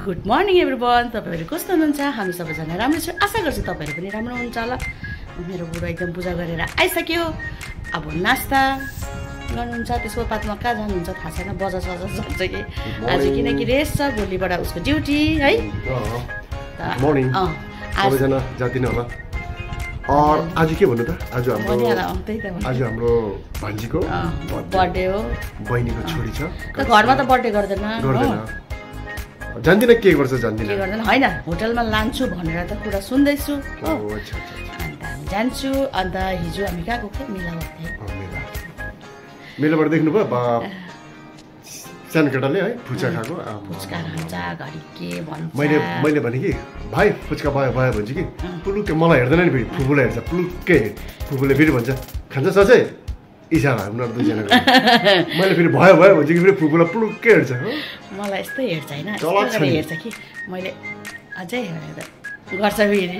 Good morning everyone. तपाईहरु कस्तो हुनुहुन्छ? हामी सबैजना राम्रो छौं, आशा गर्छु तपाईहरु पनि राम्रो हुनुहुन्छ होला। मेरो बुढो एकदम पूजा गरेर आइसक्यो। अब नास्ता गर्नुहुन्छ, त्यसको बादमा कहाँ जानुहुन्छ थाहा छैन, बजार जान्छ कि आज, किनकि रेस्ट छ, भोलिबाट उसको ड्युटी है। मर्निङ सबैजना जातिन होला। आज के भन्नु त, आज हाम्रो भान्जीको बर्थडे हो, बहिनीको छोरी छ। घरमा त बर्थडे गर्दैन, जान्दिन के गर्छ, जान्दिन के गर्दैन हैन। होटलमा लान्छु भनेर त कुरा सुन्दैछु हो। अन्त हामी जान्छु। अन्त हिजो हामी कहाँ गएको थियौँ? मेला गएको थियौँ। मेलाबाट देख्नुभयो सानो केटाले है फुच्का खाएको। फुच्का खान्छ घरि के भन्छ। मैले भने कि भाइ फुच्का भयो भयो भन्छ कि पुलुक्कै, मलाई हेर्दैन नि फेरि, फुपूलाई हेर्छ पुलुक्कै। फुपूले फेरि भन्छ खान्छ सचै, इसारा उनीहरू दुईजना। मैले फेरि भयो भयो भन्छ कि फेरि फुपूलाई पुलुक्कै हेर्छ। मलाई यस्तै हेर्छ होइन, हेर्छ कि मैले अझै गर्छ फेरि।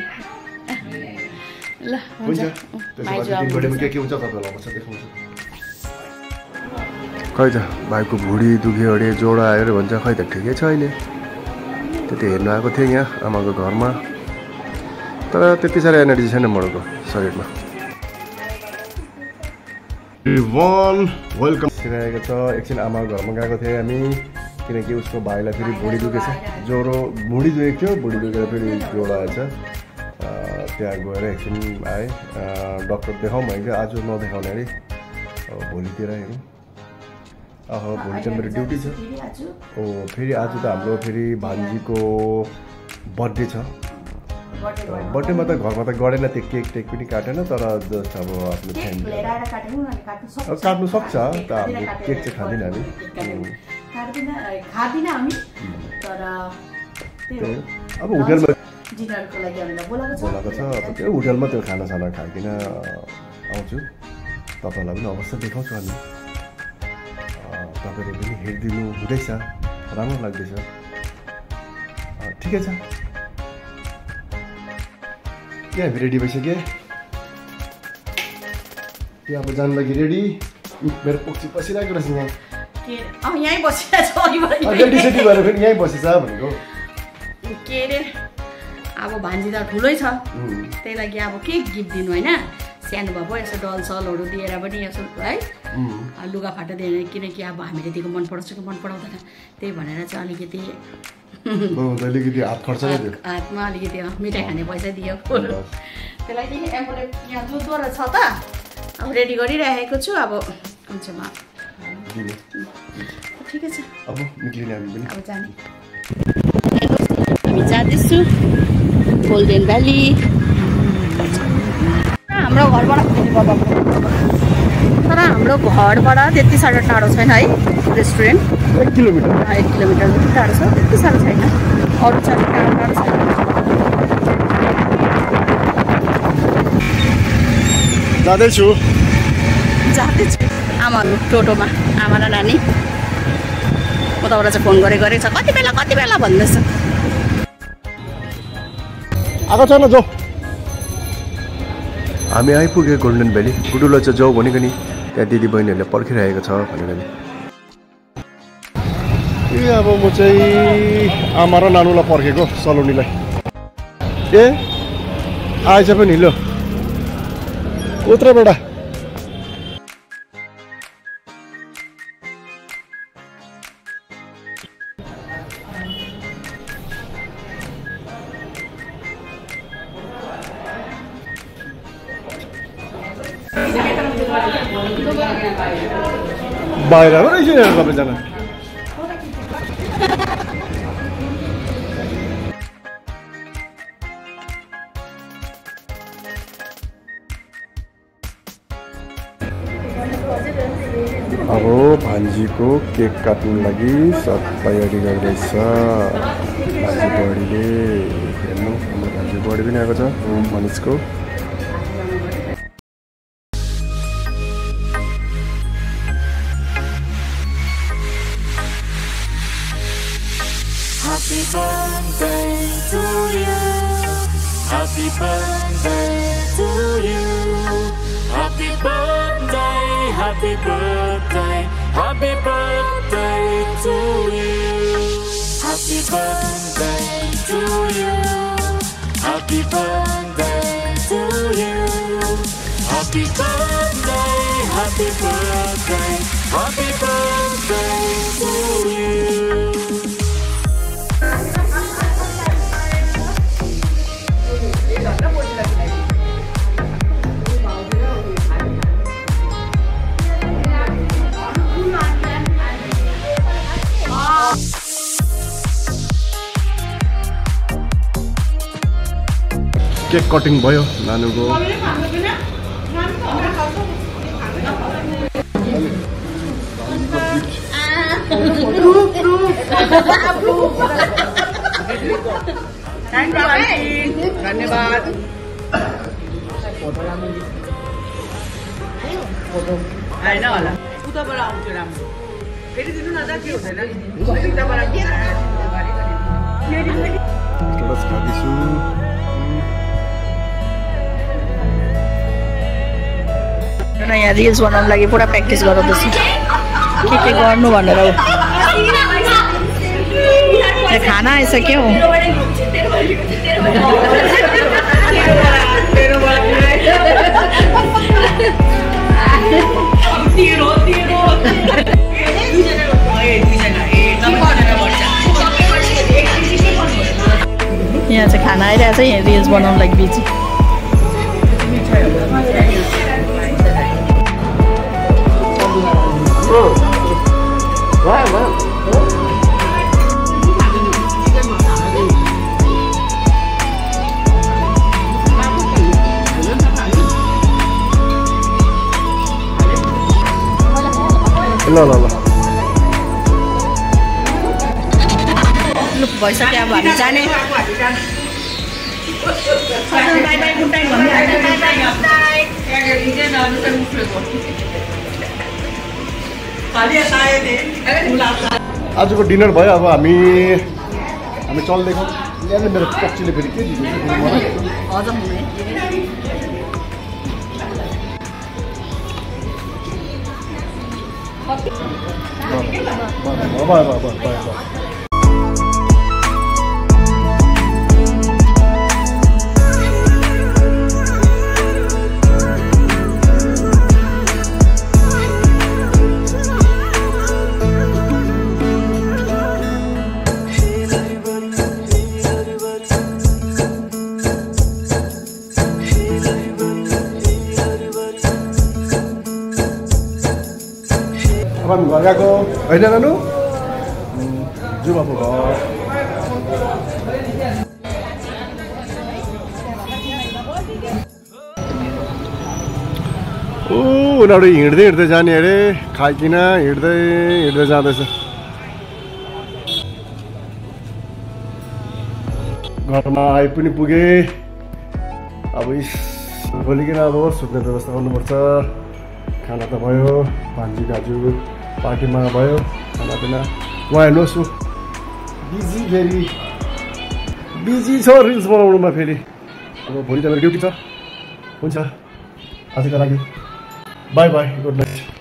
ल हुन्छ, के हुन्छ तपाईँलाई अवश्य देखाउँछु। खै त भाइको भुँडी दुख्यो अरे, जोडो आयो अरे भन्छ। खै त ठिकै छ अहिले। त्यति हेर्नु आएको थिएँ यहाँ आमाको घरमा, तर त्यति साह्रो एनर्जी छैन मोरको शरीरमा। वेलकम सिराएको छ। एकछिन आमाको घरमा गएको थिएँ हामी, किनकि उसको भाइलाई फेरि भुँडी दुखेछ, ज्वरो भुँडी दुखेको थियो, भुँडी दुखेर फेरि ज्वरो आएछ। त्यहाँ गएर एकछिन आएँ, डक्टर देखाउँ भनेको आज नदेखाउने अरे, अब भोलितिर हेरौँ। भोलि चाहिँ मेरो ड्युटी छ। फेरि आज त हाम्रो फेरि भान्जीको बर्थडे छ। बर्थडेमा त घरमा त गरेन, त्यो केक टेक पनि काटेन, तर जस्ट अब आफ्नो फ्यामिली काट्नु सक्छ। त हाम्रो केक चाहिँ खाँदैन हामी। अब होटलमा बोलाएको छ, त्यो होटलमा त्यो खानासाना खाइकन आउँछु। तपाईँलाई पनि अवश्य देखाउँछु हामी। तपाईँले पनि हेरिदिनु हुँदैछ, राम्रो लाग्दैछ, ठिकै छ। क्या रेडी भइसक्यो? त्यो अब जानु लागि रेडी। मेरो पक्षी बसिरहेको रहेछ यहाँ, यहीँ बसिरहेको छ। रेडी सेडी भएर फेरि यहीँ बसेछ भनेको। के अरे अब भान्जी त ठुलै छ, त्यही लागि अब के गिफ्ट दिनु होइन। सानो भए पो यसो डल सलहरू दिएर पनि यसो है, लुगाफाटा दिएर, किनकि अब हामीले दिएको मन पराउँछ कि मन पराउँदैन, त्यही भनेर चाहिँ अलिकति हातमा अलिकति मिठाई खाने पैसा दियो। त्यही लागि यहाँ दुधवाला छ त, अब रेडी गरिरहेको छु। अब कुनचामा ठिकै छ, अब जाने। हामी जाँदैछु गोल्डन भ्याली। हाम्रो घरबाट तर हाम्रो घरबाट त्यति साह्रो टाढो छैन है रेस्टुरेन्ट। 1 किलोमिटर जति टाढो छ, त्यति साह्रो छैन। अरू चाहिँ टाढो टाढो छैन। जाँदैछु आमाहरू टोटोमा, आमा र नानी। उताबाट चाहिँ फोन गरेको छ, कति बेला भन्दैछ। आएको छैन जाऊ। हामी आइपुग्यो गोल्डन भ्याली। गुडुलो चाहिँ जाऊ भनेको नि, त्यहाँ दिदी बहिनीहरूले पर्खिरहेको छ भनेर नि। अब म चाहिँ आमा र नानुलाई पर्खेको, सलोनीलाई। आएछ पनि ल उत्र बेटा। बाहिर रहेछ सबैजना। अब भान्जीको केक काट्नु लागि सब तयारी गर्दैछ भान्जी बडीले। हेर्नु हाम्रो भान्जी बडी पनि आएको छ मनिषको। Happy birthday to you. Happy birthday to you. Happy birthday, happy birthday, happy birthday to you. Happy birthday. Happy birthday to you. Happy birthday, happy birthday, happy birthday to you. Cake cutting भयो नानुको धन्यवाद होइन होला उताबाट आउँथ्यो राम्रो फेरि दिनु न के हुँदैन खाँदैछु यहाँ रिल्स बनाउनु लागि पुरा प्र्याक्टिस गराउँदैछु के गर्नु भनेर खाना आइसक्यो यहाँ चाहिँ खाना आइरहेको छ यहाँ रिल्स बनाउनु लागि बिजी ल ल ल भइसक्यो अब हामी जाने आजको डिनर भयो अब हामी चल्दैछौँ यहाँ मेरो पक्षीले फेरि के दिन्छ हजम हुने हामी घर गएको होइन नानु जुमाको घर उनीहरू हिँड्दै हिँड्दै जाने अरे खाइकन हिँड्दै हिँड्दै जाँदैछ घरमा आइ पनि पुगे अब भोलिकन अब सुत्ने व्यवस्था गर्नुपर्छ खाना त भयो भान्जी दाजु पार्टीमा भयो खानापिना उहाँ हेर्नुहोस् फेरि बिजी छ रिल्स बनाउनुमा फेरि अब भोलि त मेरो ड्युटी छ हुन्छ आजको लागि बाई बाई गुड नाइट